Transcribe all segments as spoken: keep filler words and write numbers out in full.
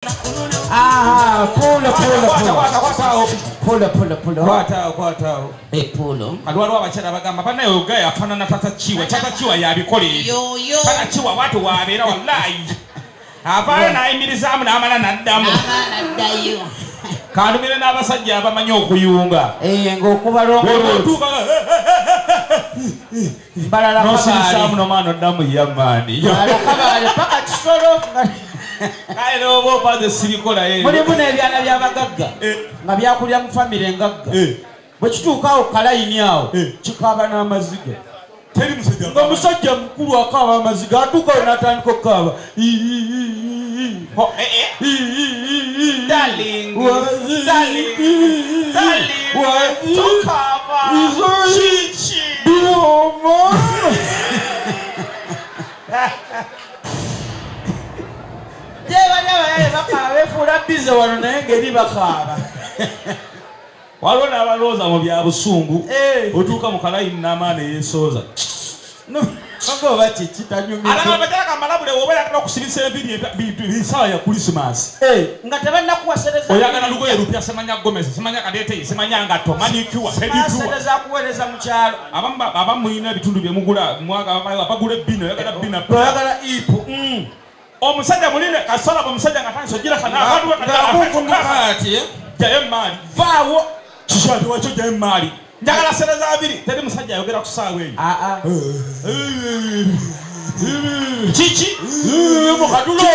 Ah, pulo pulo pulo. Pulo pulo pulo. Kwata kwata. Eh pulo. Alwalwa abachara bagamba bana yoga yafanana tata chiwa. Tata chiwa yabikole. Yo yo. Tata chiwa watu wabeera wallahi. Abaana imirizamu n'amala n'addamu. Amana dayo. Kanumire n'abasajja abamanyi okuyunga. Eh ng'okubalongo. Balala N'osirisamu n'omwana oddamu yamani. Balala kabale paka kisolo. Kale obo baze sirikola ye. Mulimu n'ebyana by'abagagga nga byakulya mu famire engagga. Bwe kituuka awo kalayini awo kikaaba n'amaziga. Teri musajja. Nga musajja mukulu akaaba amaziga atuuka we n'atandika okukaaba. Ho eh eh. Darling. Darling. Darling. Tukaba. Chichi. Bioma. Jeba jeba yale bakaaba befuula bize wano naye ngeri bakaaba. Waliwo n'abalooza mu bya busungu otuuka mu kalayini n'amaana eyeesooza. Oba kiki tanyumira. Alaba bajala kamalabule oba yakala okusibisa ebiri bisawa ya Christmas. Nga tebannakuwasereza. Oyagala lugoye lupya semanya gomeza semanya kadete semanya ngato manikiwa pedikuwa. Basereza kuweereza mu kyalo. Abamu abamu mulina ebitundu bye mugula mwaga bagula bino oyagala bina. Oyagala ipu. Omusajja muline kasola omusajja nga tanso gira kana abantu bakagala ati jaye mali. Vaawo kishati wacho jaye mali. Njagala sereza abiri teri musajja ayogera ku saawa eyo. Ah ah. Chichi mukadulo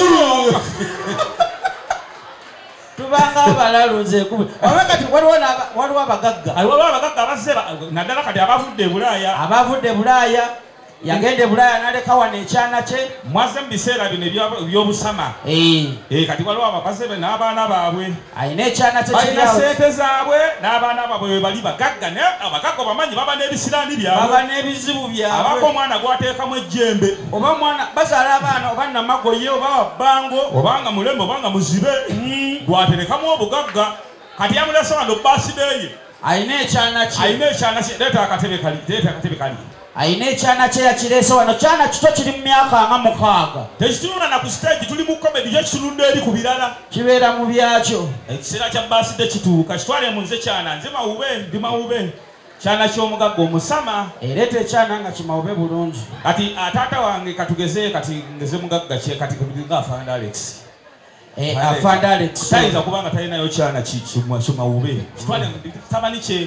tubanga abalaluze kubi abakati waliwo waliwo abagagga waliwo abagagga abazze naddala kati abavudde e Bulaaya abavudde e Bulaaya yagenda e Bulaaya n'aleka wano ekyana kye mwaze mu biseera bino ebyobusama kati waliwo abakazi be n'abaana baabwe alina ekyana kye balina sente zaabwe n'abaana baabwe we bali bagagga naye abagagga bamanyi baba n'ebisiraani byabwe baba n'ebizibu byabwe abako omwana gwateekamu ejjembe oba omwana bazaala abaana oba namagoye oba wabbango obanga mulembe obanga muzibe gwaterekamu obugagga kati yamulese wano basideeye alina ekyana kye alina ekyana kye leeta akatebe kali leeta akatebe kali alina ekyana kye yakireese wano kyana kito kiri mu myaka nga mukaaga tekitunula na ku stage tuli mu comedy kyo kitunudde eri ku birala kibeera mu byakyo ekiseera kya baside kituuka kitwale mu nze kyana nze mawube ndi mawube kyana ky'omugagga omusama ereeta ekyana nga kimawube bulungi kati ataata wange katugeze kati ngeze mugagga kye kati nga afanda Alex afanda Alex tayinza kubanga talinayo kyana kimawube kitwale tabani kye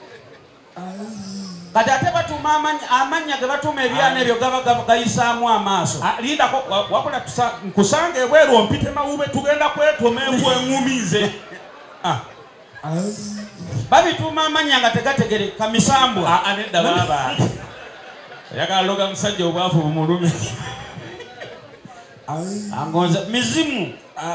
kati ate batuuma amannya ge batuuma ebyana ebyo gaba gayisaamu amaaso lindako wakola nkusanga ebweru ompite mawube tugenda kwetuma enku eŋŋumize babituuma amannya nga tegategereka misambwa nedda baba oyagala loga musajja obwavu bumulume angonza mizimu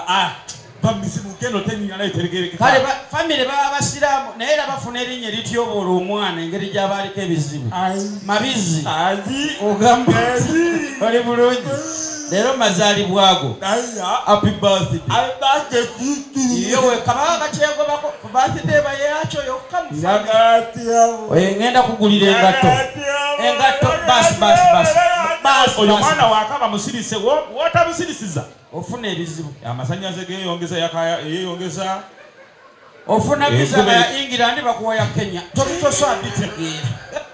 kale famire baba basiraamu naye era bafuna erinnya erityobola omwana engeri gy'abaaliko ebizibu mabizi ogamba oli bulungi leero mazaalibwago happy birthday iyo wekababa kakyegobako ku birthday bayakyo yokka oyo ngenda kugulira engatto engatto bas bas bas oyo mwana wakaba musirise wotamusirisiza ofuna ebizibu amasannyalaze geyongeza yeyongeza ofuna visa ya England bakuwa ya Kenya tobitosa bitegeera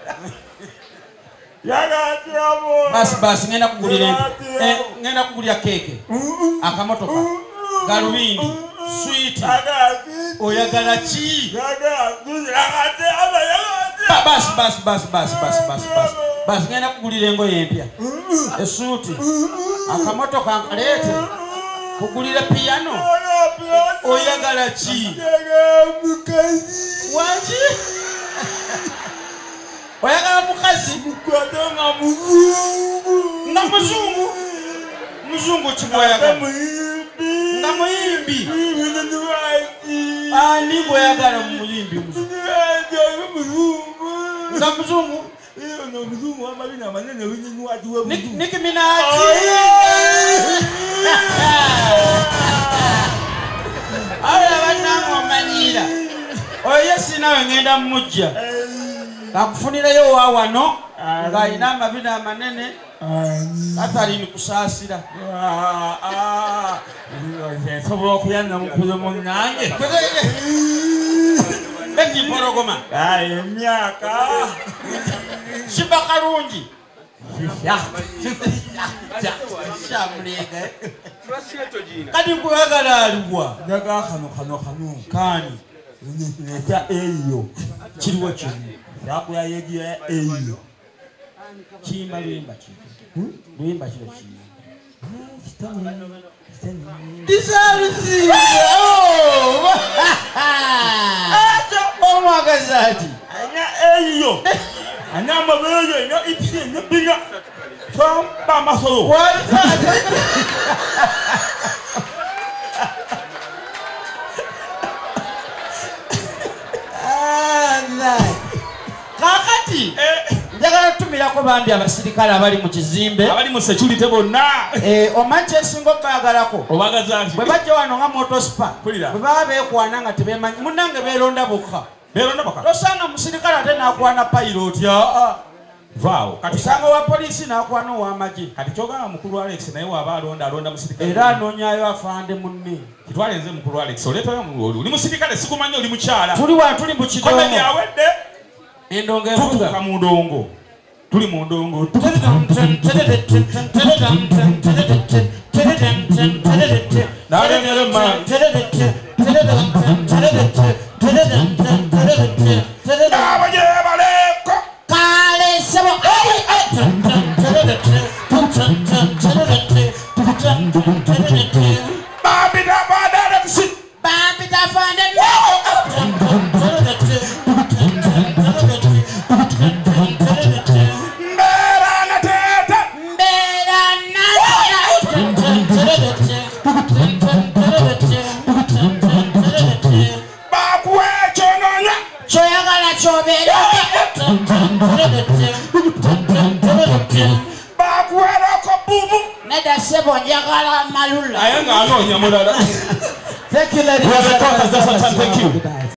bas bas ngenda kugulira ngenda kugulira keke akamotoka galubindi sweet oyagala ki bas bas bas bas bas bas bas bas ngenda kugulira engoye empya esuuti akamotoka nkalete kugulira piano oyagala ki waki oyagala mukazi nga muzungu muzungu kimwayagala nga muyimbi ani bweyagala muyimbi nga muzungu Nicki Minaj aya banango manyira oyo sinawe ngenda mujja kakufunirayo wa wano nga ina amabina amanene atali ni kusaasira nsobola okuyanna mukuzo munnange empologoma ayi emyaka kiba kalungi kati nkwagala aliwa njaga kano kano kano kani ekya eyo kiriwo kiri yakuya yegiya eyo kiyimba luyimba ki luyimba kiro kiyimba omwagazi ati anya eyo anya amabeyo nya ipsi nya binya twamba amasolo kakati njagala tutumirako bambi abasirikale abali mu kizimbe abali mu security bonna omanyi kyesinga okbagalako obagaza bwe bajja wano nga motospa bwe baba beekwana nga tebemanyi munnange beeronda bokka beeronda bokka tosanga musirikale ate n'akwana piloti aa vaawo kati osanga wa polisi n'akwana ow'amagye kati kyogamba mukulu Alex naye waaba alonda alonda musirikale era anoonyayo afande munne kitwalenze mukulu Alex oleetayo oli musirikale sikumanyi oli mukyala tuli wano tuli mu kidongo komedi awedde endongo evuga tutuuka mu ndongo tuli mu ndongo abajebaleko kale sebo babita badalekusi babita fande mbeera nateete mbeera bakuwa ekyononya kyoyagala kyobeera bakuwerako bubu nedda sebo njagala malula naye ng'anoonya mulala Thank you, ladies and gentlemen.